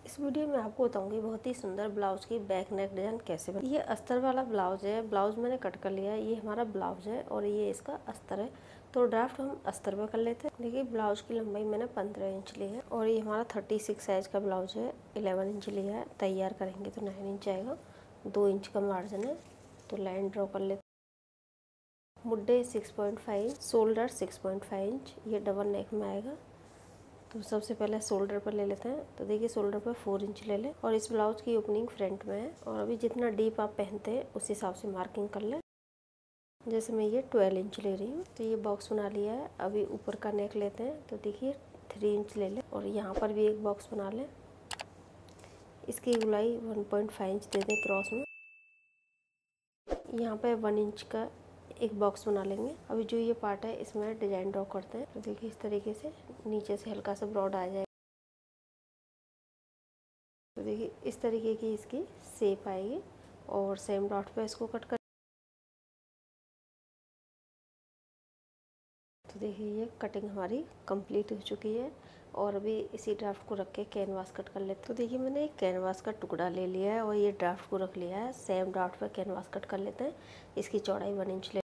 इस वीडियो में आपको बताऊंगी बहुत ही सुंदर ब्लाउज की बैक नेक डिजाइन कैसे बने। ये अस्तर वाला ब्लाउज है। ब्लाउज मैंने कट कर लिया है। ये हमारा ब्लाउज है और ये इसका अस्तर है। तो ड्राफ्ट हम अस्तर पे कर लेते हैं। देखिए ब्लाउज की लंबाई मैंने 15 इंच ली है और ये हमारा 36 साइज का ब्लाउज है। 11 इंच लिया है। तैयार करेंगे तो 9 इंच आएगा। 2 इंच का मार्जिन है तो लाइन ड्रॉ कर लेते हैं। मुड्डे 6.5, शोल्डर 6.5 इंच। ये डबल नेक में आएगा। तो सबसे पहले शोल्डर पर ले लेते हैं। तो देखिए शोल्डर पर 4 इंच ले लें और इस ब्लाउज की ओपनिंग फ्रंट में है और अभी जितना डीप आप पहनते हैं उस हिसाब से मार्किंग कर लें। जैसे मैं ये 12 इंच ले रही हूँ तो ये बॉक्स बना लिया है। अभी ऊपर का नेक लेते हैं तो देखिए 3 इंच ले लें और यहाँ पर भी एक बॉक्स बना लें। इसकी गोलाई 1.5 इंच दे दें क्रॉस में। यहाँ पे 1 इंच का एक बॉक्स बना लेंगे। अभी जो ये पार्ट है इसमें डिजाइन ड्रॉ करते हैं। तो देखिए इस तरीके से नीचे से हल्का सा ब्रॉड आ जाए। तो देखिए इस तरीके की इसकी शेप आएगी और सेम डॉट पे इसको कट कर। तो देखिए ये कटिंग हमारी कंप्लीट हो चुकी है और अभी इसी ड्राफ्ट को रख के कैनवास कट कर लेते हैं। तो देखिए मैंने एक कैनवास का टुकड़ा ले लिया है और ये ड्राफ्ट को रख लिया है। सेम ड्राफ्ट पे कैनवास कट कर लेते हैं। इसकी चौड़ाई 1 इंच ले।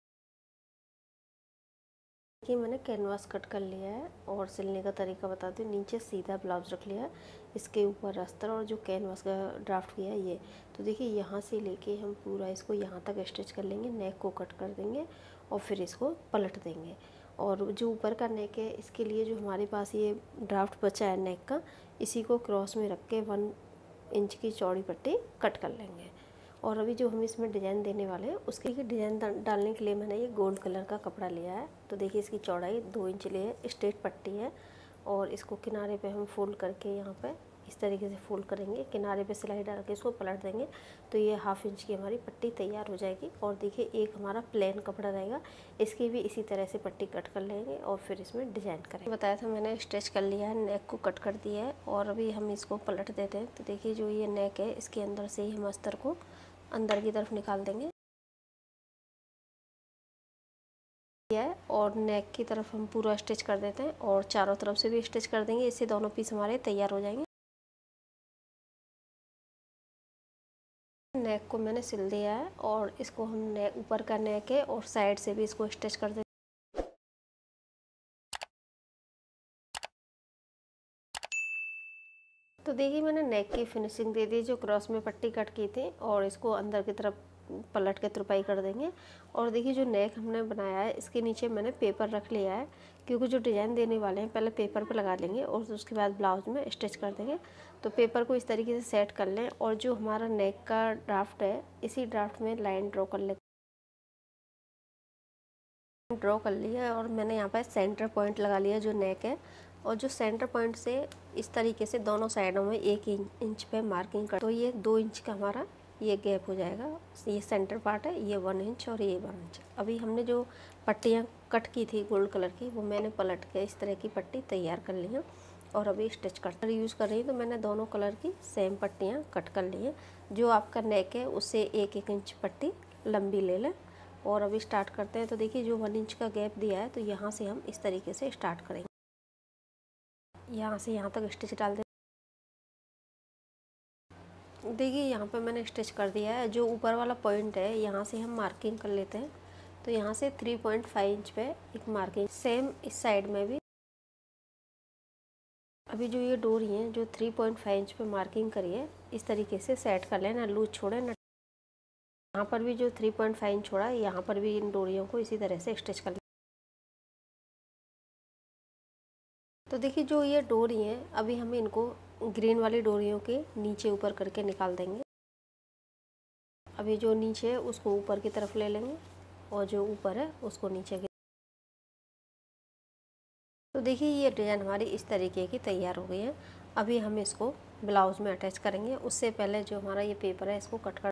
देखिए मैंने कैनवास कट कर लिया है और सिलने का तरीका बता दूँ। नीचे सीधा ब्लाउज रख लिया है, इसके ऊपर अस्तर और जो कैनवास का ड्राफ्ट किया है ये। तो देखिए यहाँ से लेके हम पूरा इसको यहाँ तक स्टिच कर लेंगे। नेक को कट कर देंगे और फिर इसको पलट देंगे। और जो ऊपर का नेक है इसके लिए जो हमारे पास ये ड्राफ्ट बचा है नेक का, इसी को क्रॉस में रख के 1 इंच की चौड़ी पट्टी कट कर लेंगे। और अभी जो हम इसमें डिज़ाइन देने वाले हैं उसके डिज़ाइन डालने के लिए मैंने ये गोल्ड कलर का कपड़ा लिया है। तो देखिए इसकी चौड़ाई 2 इंच ली है। स्ट्रेट पट्टी है और इसको किनारे पे हम फोल्ड करके यहाँ पे इस तरीके से फोल्ड करेंगे। किनारे पे सिलाई डाल के इसको पलट देंगे तो ये 1/2 इंच की हमारी पट्टी तैयार हो जाएगी। और देखिए एक हमारा प्लेन कपड़ा रहेगा, इसकी भी इसी तरह से पट्टी कट कर लेंगे और फिर इसमें डिज़ाइन करेंगे। बताया था मैंने स्टिच कर लिया है, नेक को कट कर दिया है और अभी हम इसको पलट देते हैं। तो देखिए जो ये नेक है इसके अंदर से ही हम अस्तर को अंदर की तरफ निकाल देंगे और नेक की तरफ हम पूरा स्टिच कर देते हैं और चारों तरफ से भी स्टिच कर देंगे। इससे दोनों पीस हमारे तैयार हो जाएंगे। नेक को मैंने सिल दिया है और इसको हम नेक ऊपर का नेक है और साइड से भी इसको स्टिच कर देंगे। तो देखिए मैंने नेक की फिनिशिंग दे दी, जो क्रॉस में पट्टी कट की थी और इसको अंदर की तरफ पलट के तुरपाई कर देंगे। और देखिए जो नेक हमने बनाया है इसके नीचे मैंने पेपर रख लिया है, क्योंकि जो डिज़ाइन देने वाले हैं पहले पेपर पे लगा लेंगे और उसके बाद ब्लाउज में स्टिच कर देंगे। तो पेपर को इस तरीके से सेट कर लें और जो हमारा नेक का ड्राफ्ट है इसी ड्राफ्ट में लाइन ड्रॉ कर लेते हैं। ड्रॉ कर लिया है और मैंने यहाँ पर सेंटर पॉइंट लगा लिया जो नेक है और जो सेंटर पॉइंट से इस तरीके से दोनों साइडों में 1 इंच पे मार्किंग कर। तो ये 2 इंच का हमारा ये गैप हो जाएगा। ये सेंटर पार्ट है, ये 1 इंच और ये 1 इंच। अभी हमने जो पट्टियाँ कट की थी गोल्ड कलर की वो मैंने पलट के इस तरह की पट्टी तैयार कर ली है और अभी स्टिच कर यूज़ कर रही हूँ। तो मैंने दोनों कलर की सेम पट्टियाँ कट कर ली हैं। जो आपका नेक है उससे 1 इंच पट्टी लंबी ले लें और अभी स्टार्ट करते हैं। तो देखिए जो 1 इंच का गैप दिया है तो यहाँ से हम इस तरीके से स्टार्ट करेंगे। यहाँ से यहाँ तक स्टिच डाल दें। देखिए यहाँ पे मैंने स्टिच कर दिया है। जो ऊपर वाला पॉइंट है यहाँ से हम मार्किंग कर लेते हैं। तो यहाँ से 3.5 इंच पे एक मार्किंग, सेम इस साइड में भी। अभी जो ये डोरी है जो 3.5 इंच पे मार्किंग करी है इस तरीके से सेट कर लेना, लूज छोड़े ना। यहाँ पर भी जो 3.5 इंच छोड़ा है यहाँ पर भी इन डोरियों को इसी तरह से स्टिच कर लें। तो देखिए जो ये डोरी हैं अभी हम इनको ग्रीन वाली डोरियों के नीचे ऊपर करके निकाल देंगे। अभी जो नीचे है उसको ऊपर की तरफ ले लेंगे और जो ऊपर है उसको नीचे की। तो देखिए ये डिज़ाइन हमारी इस तरीके की तैयार हो गई है। अभी हम इसको ब्लाउज में अटैच करेंगे। उससे पहले जो हमारा ये पेपर है इसको कट कर।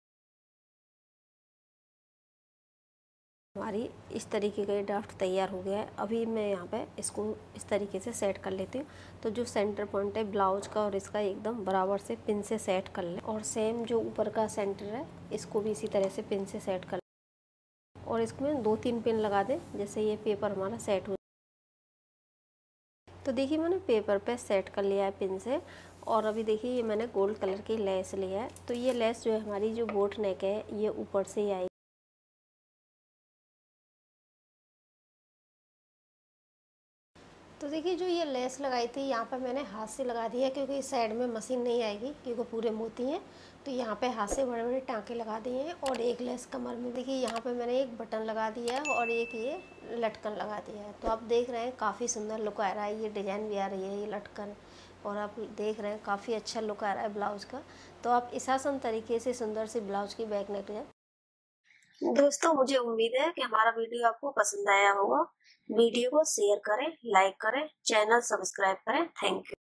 हमारी इस तरीके का ड्राफ्ट तैयार हो गया है। अभी मैं यहाँ पे इसको इस तरीके से सेट कर लेती हूँ। तो जो सेंटर पॉइंट है ब्लाउज का और इसका एकदम बराबर से पिन से सेट कर लें और सेम जो ऊपर का सेंटर है इसको भी इसी तरह से पिन से सेट कर लें और इसमें 2-3 पिन लगा दें जैसे ये पेपर हमारा सेट हो। तो देखिए मैंने पेपर पे सेट कर लिया है पिन से और अभी देखिए ये मैंने गोल्ड कलर की लेस लिया है। तो ये लेस जो है हमारी जो बोट नेक है ये ऊपर से ही आएगी। तो देखिए जो ये लेस लगाई थी यहाँ पे मैंने हाथ से लगा दिया क्योंकि इस साइड में मशीन नहीं आएगी क्योंकि पूरे मोती हैं। तो यहाँ पे हाथ से बड़े बड़े टाँके लगा दिए हैं और एक लेस कमर में। देखिए यहाँ पे मैंने एक बटन लगा दिया है और एक ये लटकन लगा दिया है। तो आप देख रहे हैं काफ़ी सुंदर लुक आ रहा है, ये डिज़ाइन भी आ रही है ये लटकन, और आप देख रहे हैं काफ़ी अच्छा लुक आ रहा है ब्लाउज़ का। तो आप इस आसान तरीके से सुंदर सी ब्लाउज़ की बैक नेक डिजाइन। दोस्तों मुझे उम्मीद है कि हमारा वीडियो आपको पसंद आया होगा। वीडियो को शेयर करें, लाइक करें, चैनल सब्सक्राइब करें। Thank you.